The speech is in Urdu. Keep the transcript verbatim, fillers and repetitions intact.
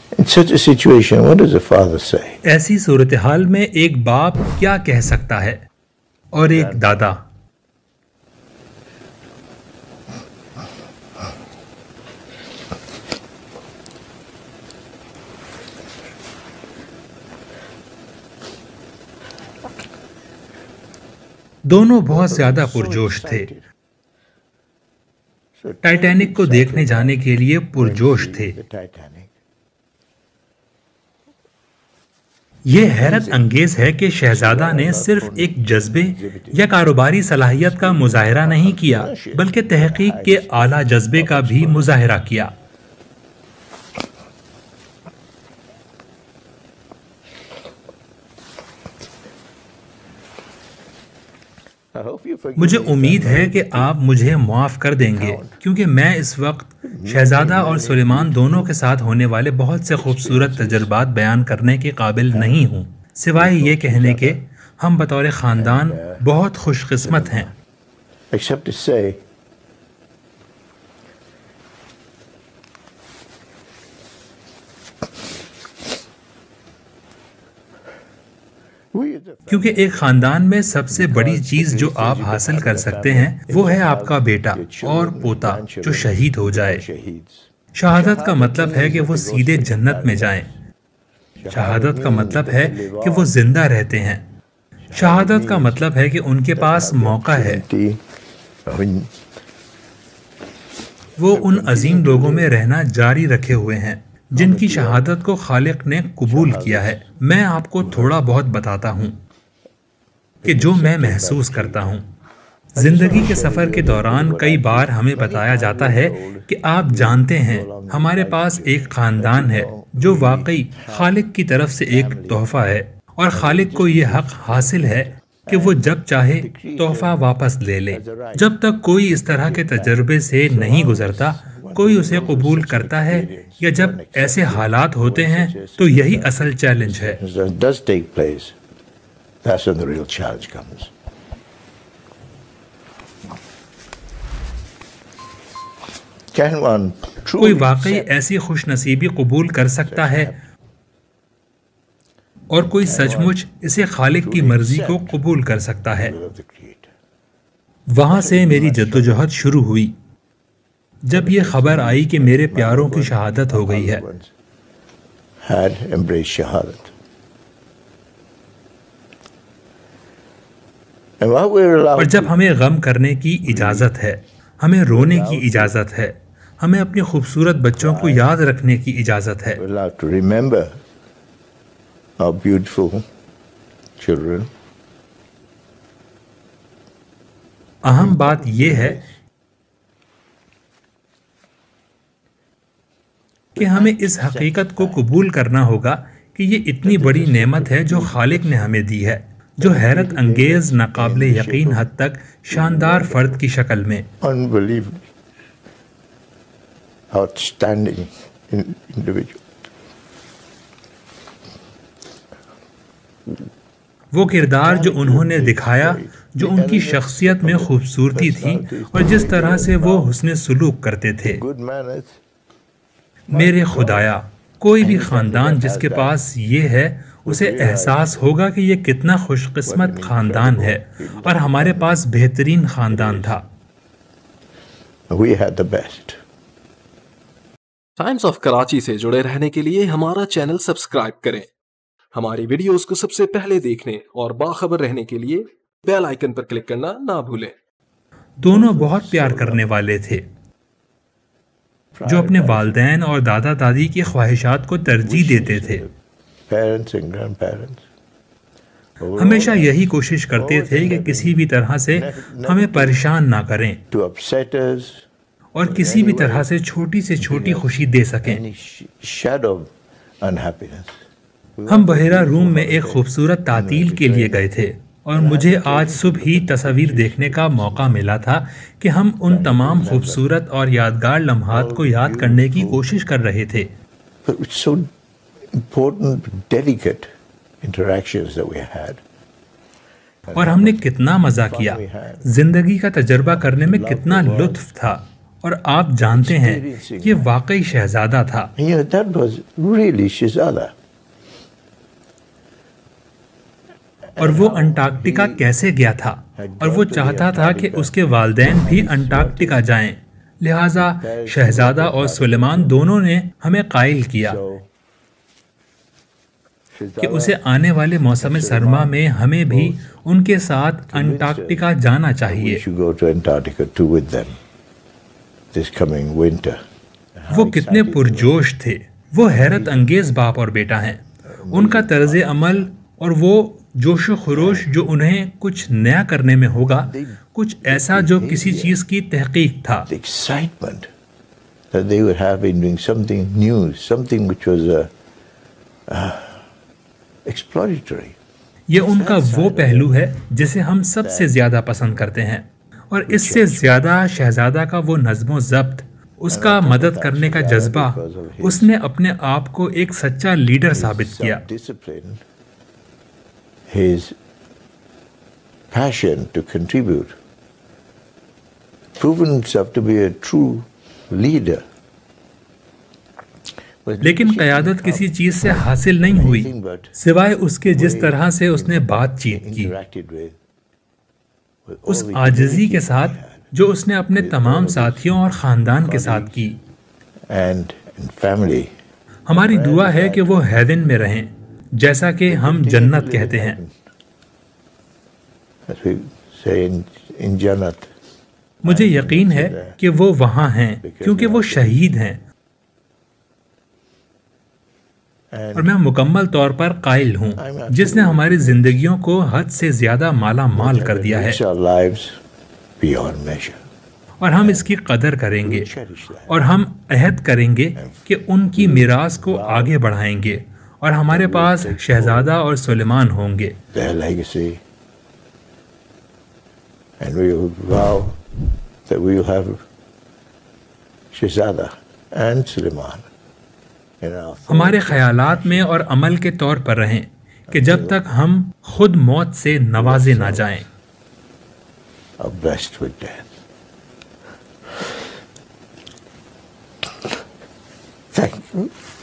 In such a situation, what does a father say? ایسی صورتحال میں ایک باپ کیا کہہ سکتا ہے اور ایک دادا؟ دونوں بہت زیادہ پرجوش تھے، ٹائٹینک کو دیکھنے جانے کے لیے پرجوش تھے۔ یہ حیرت انگیز ہے کہ شہزادہ نے صرف ایک جذبے یا کاروباری صلاحیت کا مظاہرہ نہیں کیا، بلکہ تحقیق کے اعلیٰ جذبے کا بھی مظاہرہ کیا۔ مجھے امید ہے کہ آپ مجھے معاف کر دیں گے، کیونکہ میں اس وقت شہزادہ اور سلیمان دونوں کے ساتھ ہونے والے بہت سے خوبصورت تجربات بیان کرنے کے قابل نہیں ہوں، سوائے یہ کہنے کے ہم بطور خاندان بہت خوش قسمت ہیں۔ کیونکہ ایک خاندان میں سب سے بڑی چیز جو آپ حاصل کر سکتے ہیں وہ ہے آپ کا بیٹا اور پوتا جو شہید ہو جائے۔ شہادت کا مطلب ہے کہ وہ سیدھے جنت میں جائیں۔ شہادت کا مطلب ہے کہ وہ زندہ رہتے ہیں۔ شہادت کا مطلب ہے کہ ان کے پاس موقع ہے۔ وہ ان عظیم لوگوں میں رہنا جاری رکھے ہوئے ہیں جن کی شہادت کو خالق نے قبول کیا ہے۔ میں آپ کو تھوڑا بہت بتاتا ہوں کہ جو میں محسوس کرتا ہوں۔ زندگی کے سفر کے دوران کئی بار ہمیں بتایا جاتا ہے کہ آپ جانتے ہیں ہمارے پاس ایک خاندان ہے جو واقعی خالق کی طرف سے ایک تحفہ ہے، اور خالق کو یہ حق حاصل ہے کہ وہ جب چاہے تحفہ واپس لے لے۔ جب تک کوئی اس طرح کے تجربے سے نہیں گزرتا، کوئی اسے قبول کرتا ہے یا جب ایسے حالات ہوتے ہیں تو یہی اصل چیلنج ہے۔ کوئی واقعی ایسی خوش نصیبی قبول کر سکتا ہے اور کوئی سچ مچ اسے خالق کی مرضی کو قبول کر سکتا ہے۔ وہاں سے میری جدوجہد شروع ہوئی جب یہ خبر آئی کہ میرے پیاروں کی شہادت ہو گئی ہے۔ اور جب ہمیں غم کرنے کی اجازت ہے، ہمیں رونے کی اجازت ہے، ہمیں اپنے خوبصورت بچوں کو یاد رکھنے کی اجازت ہے۔ اہم بات یہ ہے کہ ہمیں اس حقیقت کو قبول کرنا ہوگا کہ یہ اتنی بڑی نعمت ہے جو خالق نے ہمیں دی ہے، جو حیرت انگیز ناقابل یقین حد تک شاندار فرد کی شکل میں، وہ کردار جو انہوں نے دکھایا، جو ان کی شخصیت میں خوبصورتی تھی اور جس طرح سے وہ حسن سلوک کرتے تھے۔ میرے خدایا، کوئی بھی خاندان جس کے پاس یہ ہے اسے احساس ہوگا کہ یہ کتنا خوش قسمت خاندان ہے، اور ہمارے پاس بہترین خاندان تھا۔ ٹائمز آف کراچی سے جڑے رہنے کے لیے ہمارا چینل سبسکرائب کریں۔ ہماری ویڈیوز کو سب سے پہلے دیکھنے اور باخبر رہنے کے لیے بیل آئیکن پر کلک کرنا نہ بھولیں۔ دونوں بہت پیار کرنے والے تھے، جو اپنے والدین اور دادا دادی کی خواہشات کو ترجیح دیتے تھے۔ ہمیشہ یہی کوشش کرتے تھے کہ کسی بھی طرح سے ہمیں پریشان نہ کریں اور کسی بھی طرح سے چھوٹی سے چھوٹی خوشی دے سکیں۔ ہم بحیرہ روم میں ایک خوبصورت تعطیل کے لیے گئے تھے، اور مجھے آج صبح ہی تصاویر دیکھنے کا موقع ملا تھا کہ ہم ان تمام خوبصورت اور یادگار لمحات کو یاد کرنے کی کوشش کر رہے تھے۔ اور ہم نے کتنا مزہ کیا، زندگی کا تجربہ کرنے میں کتنا لطف تھا، اور آپ جانتے ہیں یہ واقعی شہزادہ تھا. And you know, that was really Shahzada. اور وہ انٹارکٹیکا کیسے گیا تھا؟ اور وہ چاہتا تھا کہ اس کے والدین بھی انٹارکٹیکا جائیں. لہٰذا شہزادہ اور سلیمان دونوں نے ہمیں قائل کیا کہ اسے آنے والے موسم سرما میں ہمیں بھی ان کے ساتھ انٹارکٹیکا جانا چاہیے. We should go to Antarctica too with them this coming winter. وہ کتنے پرجوش تھے. وہ حیرت انگیز باپ اور بیٹا ہیں. ان کا طرز عمل اور وہ جوش و خروش جو انہیں کچھ نیا کرنے میں ہوگا، کچھ ایسا جو کسی چیز کی تحقیق تھا. The excitement that they would have in doing something new, something which was uh, uh, exploratory. یہ ان کا وہ پہلو ہے جسے ہم سب سے زیادہ پسند کرتے ہیں، اور اس سے زیادہ شہزادہ کا وہ نظم و ضبط، اس کا مدد کرنے کا جذبہ، اس نے اپنے آپ کو ایک سچا لیڈر ثابت کیا. Discipline, his passion to contribute, proven himself to be a true leader. لیکن قیادت کسی چیز سے حاصل نہیں ہوئی سوائے اس کے جس طرح سے اس نے بات چیت کی، اس عاجزی کے ساتھ جو اس نے اپنے تمام ساتھیوں اور خاندان کے ساتھ کی. And in family, ہماری دعا ہے کہ وہ ہیون میں رہیں، جیسا کہ ہم جنت کہتے ہیں. as we say in, in Jannat. مجھے یقین ہے کہ وہ وہاں ہیں کیونکہ وہ شہید ہیں، اور میں مکمل طور پر قائل ہوں جس نے ہماری زندگیوں کو حد سے زیادہ مالا مال کر دیا ہے، Enrich our lives beyond measure. اور ہم اس کی قدر کریں گے اور ہم عہد کریں گے کہ ان کی میراث کو آگے بڑھائیں گے، اور ہمارے پاس شہزادہ اور سلیمان ہوں گے. Their legacy, and we will vow that we will have Shahzada and Suleiman in our thoughts. ہمارے خیالات میں اور عمل کے طور پر رہیں کہ جب تک ہم خود موت سے نوازے نہ جائیں. Are blessed with death. Thank you.